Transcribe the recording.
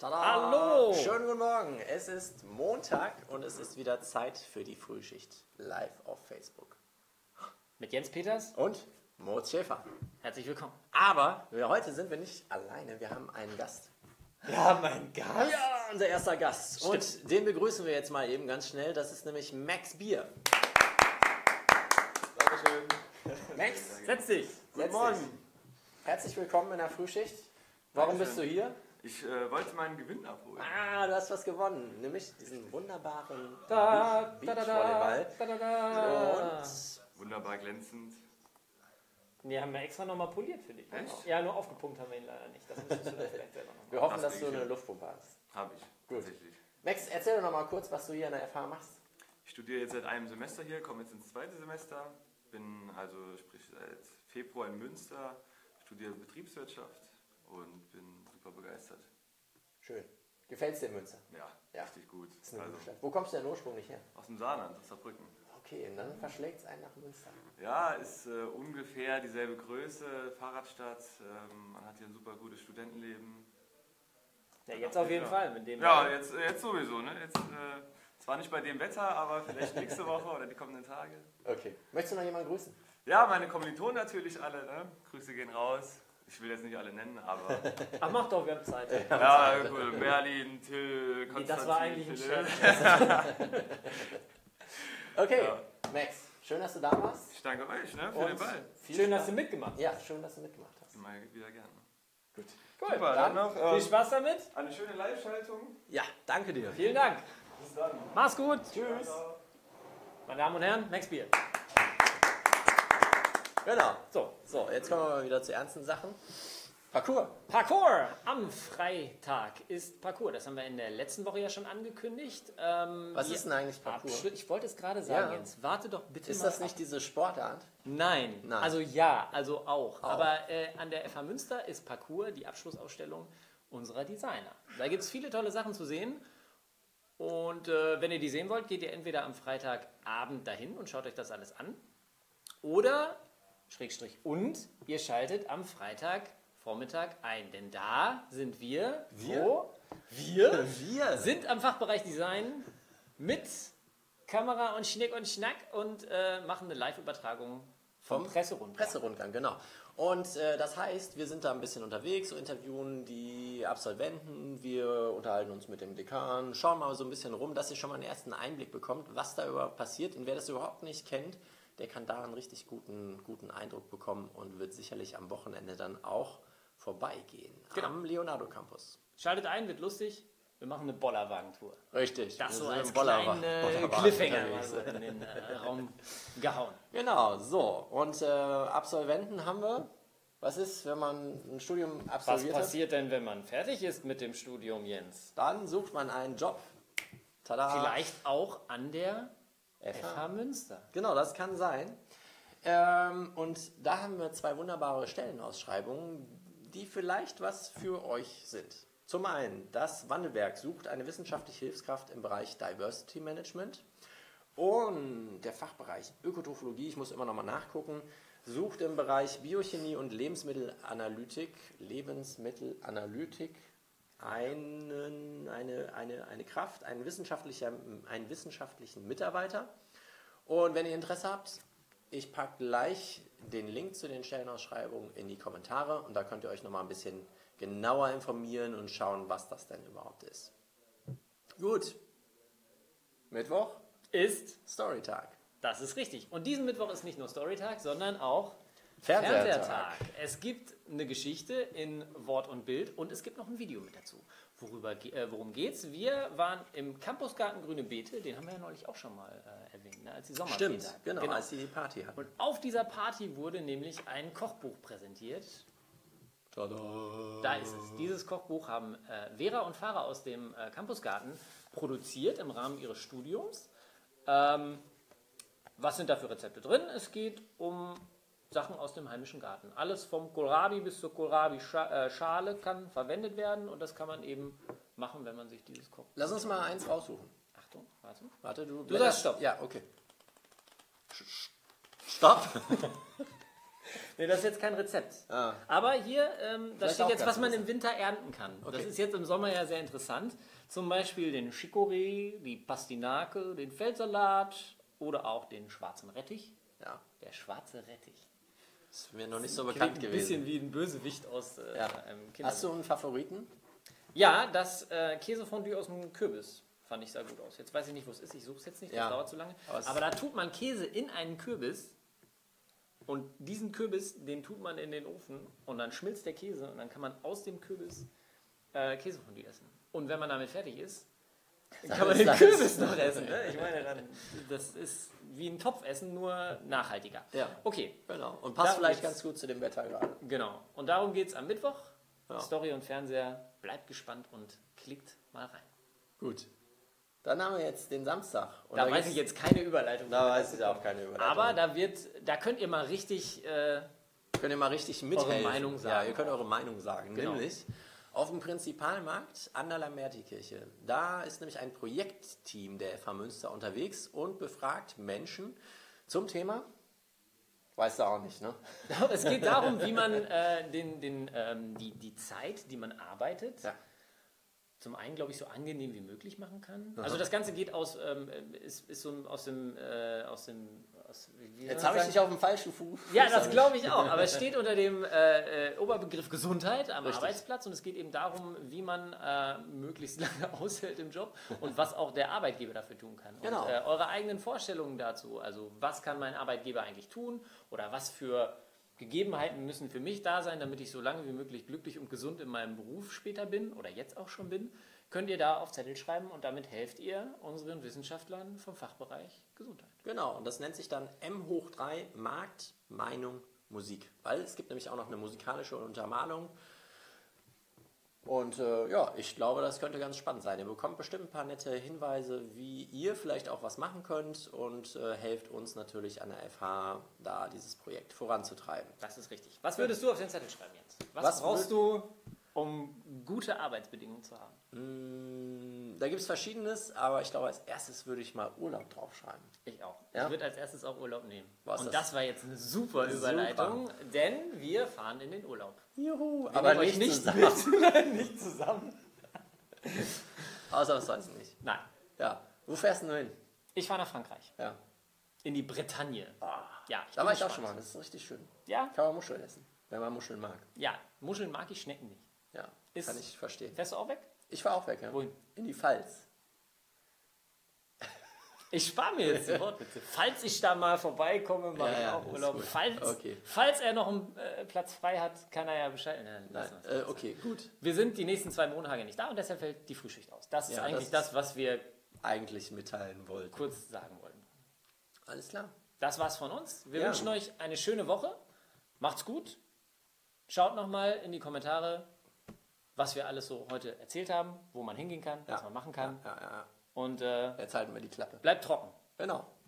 Tada! Hallo! Schönen guten Morgen. Es ist Montag und es ist wieder Zeit für die Frühschicht live auf Facebook. Mit Jens Peters. Und Moritz Schäfer. Herzlich willkommen. Aber heute sind wir nicht alleine, wir haben einen Gast. Ja, mein Gast. Ja, unser erster Gast. Stimmt. Und den begrüßen wir jetzt mal eben ganz schnell. Das ist nämlich Max Bier. Dankeschön. Max, Setz dich. guten Morgen. Herzlich willkommen in der Frühschicht. Warum bist du hier? Ich wollte meinen Gewinn abholen. Ah, du hast was gewonnen. Nämlich diesen wunderbaren Da, da, da, Beachvolleyball. da, da, da. Und Wunderbar glänzend. Nee, haben wir extra nochmal poliert für dich. Echt? Ja, nur aufgepumpt haben wir ihn leider nicht. Das müsstest du dann vielleicht selber nochmal. wir hoffen, Das dass du krieg ich eine hin. Luftpumpe hast. Habe ich. Gut. Tatsächlich. Max, erzähl doch noch mal kurz, was du hier an der FH machst. Ich studiere jetzt seit einem Semester hier, komme jetzt ins zweite Semester. Bin also sprich seit Februar in Münster, studiere Betriebswirtschaft und bin super begeistert. Schön. Gefällt's dir in Münster? Ja, Ja. richtig gut. Das ist eine Also gute Stadt. Wo kommst du denn ursprünglich her? aus dem Saarland, aus Saarbrücken. Okay, und dann verschlägt es einen nach Münster. Ja, ist ungefähr dieselbe Größe, Fahrradstadt. Man hat hier ein super gutes Studentenleben. Ja, jetzt auf jeden Ja. Fall. Mit dem Ja, jetzt sowieso. Ne? Jetzt, zwar nicht bei dem Wetter, aber vielleicht nächste Woche oder die kommenden Tage. Okay. Möchtest du noch jemanden grüßen? Ja, meine Kommilitonen natürlich alle. Ne? Grüße gehen raus. Ich will jetzt nicht alle nennen, aber... Ach, mach doch, wir haben Zeit. ja, cool. Merlin, Till, Konstantin, Nee, das war eigentlich ein Philipp. Scherz. Okay, Ja. Max, schön, dass du da warst. Ich danke euch ne, für Und den Ball. viel Schön, Spaß. dass du mitgemacht hast. Ja, schön, dass du mitgemacht hast. Mal wieder gerne. Gut. Cool. Super, dann noch Viel Spaß damit. eine schöne Live-Schaltung. Ja, danke dir. Vielen Dank. Bis dann. Mach's gut. Tschüss. Meine Damen und Herren, Max Bier. Genau. So, So, jetzt kommen wir mal wieder zu ernsten Sachen. Parcours. Parcours. Am Freitag ist Parcours. Das haben wir in der letzten Woche ja schon angekündigt. Was Die ist denn eigentlich Parcours? Ich wollte es gerade sagen, Ja. Jens. Warte doch bitte Ist mal das nicht ab. diese Sportart? Nein. Nein. Also ja, also auch. Auch. Aber an der FH Münster ist Parcours die Abschlussausstellung unserer Designer. Da gibt es viele tolle Sachen zu sehen. Und wenn ihr die sehen wollt, geht ihr entweder am Freitagabend dahin und schaut euch das alles an. Oder, Schrägstrich, und ihr schaltet am Freitagvormittag ein. Denn da sind wir. Wir? Wo? Wir Wir. sind am Fachbereich Design mit Kamera und Schnick und Schnack und machen eine Live-Übertragung vom Presserundgang. Presserundgang, genau. Und das heißt, wir sind da ein bisschen unterwegs, so interviewen die Absolventen, wir unterhalten uns mit dem Dekan, schauen mal so ein bisschen rum, dass ihr schon mal einen ersten Einblick bekommt, was da überhaupt passiert. Und wer das überhaupt nicht kennt, der kann da einen richtig guten Eindruck bekommen und wird sicherlich am Wochenende dann auch vorbeigehen. Genau. Am Leonardo Campus. Schaltet ein, wird lustig. Wir machen eine Bollerwagentour. Richtig. Das so wir als sind kleinen Bollerwagen Cliffhanger unterwegs. mal so in den Raum gehauen. Genau, so. Und Absolventen haben wir. Was ist, wenn man ein Studium Was absolviert hat? passiert denn, wenn man fertig ist mit dem Studium, Jens? Dann sucht man einen Job. Tada. Vielleicht auch an der FH Münster. Genau, das kann sein. Und da haben wir zwei wunderbare Stellenausschreibungen, die vielleicht was für euch sind. Zum einen, das Wandelwerk sucht eine wissenschaftliche Hilfskraft im Bereich Diversity Management. Und der Fachbereich Ökotrophologie, ich muss immer noch mal nachgucken, sucht im Bereich Biochemie und Lebensmittelanalytik eine Kraft, einen wissenschaftlichen Mitarbeiter. Und wenn ihr Interesse habt, ich packe gleich den Link zu den Stellenausschreibungen in die Kommentare und da könnt ihr euch nochmal ein bisschen genauer informieren und schauen, was das denn überhaupt ist. Gut. Mittwoch, Ist, Storytag. das ist richtig. Und diesen Mittwoch ist nicht nur Storytag, sondern auch Fernsehtag. Es gibt eine Geschichte in Wort und Bild und es gibt noch ein Video mit dazu. Worum geht's? Wir waren im Campusgarten Grüne Beete, den haben wir ja neulich auch schon mal erwähnt, ne? Als die Sommerferien. Stimmt, genau, als sie die Party hatten. Und auf dieser Party wurde nämlich ein Kochbuch präsentiert. Tada. Da ist es. Dieses Kochbuch haben Vera und Farah aus dem Campusgarten produziert im Rahmen ihres Studiums. Was sind da für Rezepte drin? Es geht um Sachen aus dem heimischen Garten. Alles vom Kohlrabi bis zur Kohlrabi-Schale kann verwendet werden und das kann man eben machen, wenn man sich dieses Kochbuch... Lass uns mal eins raussuchen. Achtung, warte. Warte, du sagst Stopp. Ja, okay. Stopp. Nee, das ist jetzt kein Rezept. Ah. Aber hier, da Vielleicht steht auch jetzt, ganz was man im interessant. Winter ernten kann. Das Okay. ist jetzt im Sommer ja sehr interessant. Zum Beispiel den Chicorée, die Pastinake, den Feldsalat oder auch den schwarzen Rettich. Ja, Der schwarze Rettich. ist mir noch nicht so Klingt bekannt ein gewesen. bisschen wie ein Bösewicht aus Ja. einem Kinderbuch. Hast du einen Favoriten? Ja, das Käsefondue aus dem Kürbis fand ich sah gut aus. Jetzt weiß ich nicht, wo es ist. Ich suche es jetzt nicht, das Ja. dauert zu lange. Aber es- Aber da tut man Käse in einen Kürbis und diesen Kürbis, den tut man in den Ofen und dann schmilzt der Käse und dann kann man aus dem Kürbis Käsefondue essen. Und wenn man damit fertig ist, kann man ist den das- Kürbis noch essen. Ne? Ich meine, dann, das ist wie ein Topfessen, nur nachhaltiger. Ja. Okay, Genau. Und passt Darum vielleicht geht's. ganz gut zu dem Wetter gerade. genau. Und darum geht es am Mittwoch. Ja. Story und Fernseher. Bleibt gespannt und klickt mal rein. Gut. Dann haben wir jetzt den Samstag. Und Da weiß gibt's- ich jetzt keine Überleitung. Da weiß ich auch keine Überleitung. Aber da könnt ihr mal richtig, könnt ihr mal richtig mithelfen. Meinung sagen. Ja, ihr könnt eure Meinung sagen. Genau. Nämlich auf dem Prinzipalmarkt an der Lamberti-Kirche. Da ist nämlich ein Projektteam der FH Münster unterwegs und befragt Menschen zum Thema. Weißt du auch nicht, ne? es geht darum, wie man die Zeit, die man arbeitet, Ja. zum einen, glaube ich, so angenehm wie möglich machen kann. Also das Ganze geht ist so aus dem wie Jetzt soll habe man ich dich sagen? auf dem falschen Fuß. Ja, das glaube ich auch. Aber es steht unter dem Oberbegriff Gesundheit am Richtig. Arbeitsplatz und es geht eben darum, wie man möglichst lange aushält im Job und was auch der Arbeitgeber dafür tun kann. Genau. Und eure eigenen Vorstellungen dazu, also was kann mein Arbeitgeber eigentlich tun oder was für Gegebenheiten müssen für mich da sein, damit ich so lange wie möglich glücklich und gesund in meinem Beruf später bin oder jetzt auch schon bin, könnt ihr da auf Zettel schreiben und damit helft ihr unseren Wissenschaftlern vom Fachbereich Gesundheit. Genau, und das nennt sich dann M3 Markt, Meinung, Musik. Weil es gibt nämlich auch noch eine musikalische Untermalung. Und ja, ich glaube, das könnte ganz spannend sein. Ihr bekommt bestimmt ein paar nette Hinweise, wie ihr vielleicht auch was machen könnt und helft uns natürlich an der FH, da dieses Projekt voranzutreiben. Das ist richtig. Was würdest du auf den Zettel schreiben jetzt? Was Was brauchst du, um gute Arbeitsbedingungen zu haben? Da gibt es Verschiedenes, aber ich glaube, als erstes würde ich mal Urlaub draufschreiben. Ich auch. Ja? Ich würde als erstes auch Urlaub nehmen. Was und ist das war jetzt eine super Überleitung, denn wir fahren in den Urlaub. Juhu, Wir aber nehmen euch nicht zusammen. mit. Nein, nicht zusammen. Ausnahmsweise nicht. Nein. Ja, wo fährst du hin? Ich fahre nach Frankreich. Ja. In die Bretagne. Ja, Da bin war ich auch gespannt. schon mal, das ist richtig schön. Ja? Kann man Muscheln essen, wenn man Muscheln mag. Ja, Muscheln mag ich, Schnecken nicht. Ja, Ist- kann ich verstehen. Fährst du auch weg? Ich war auch weg, ja. Wohin? In die Pfalz. Ich spare mir jetzt die Wortwitze. Falls ich da mal vorbeikomme, mache Ja, ich ja, auch ist Urlaub. gut. Falls, Okay. falls er noch einen Platz frei hat, kann er ja Bescheid. Nein, Nein, lassen wir's. okay, gut. Wir sind die nächsten 2 Monate nicht da und deshalb fällt die Frühschicht aus. Das ist Ja, eigentlich das- das, was wir Eigentlich mitteilen wollten. kurz sagen wollten. Alles klar. Das war's von uns. Wir Ja. wünschen euch eine schöne Woche. Macht's gut. Schaut nochmal in die Kommentare, was wir alles so heute erzählt haben, wo man hingehen kann, was man machen kann. Ja. Und Jetzt halten wir die Klappe. bleibt trocken. Genau.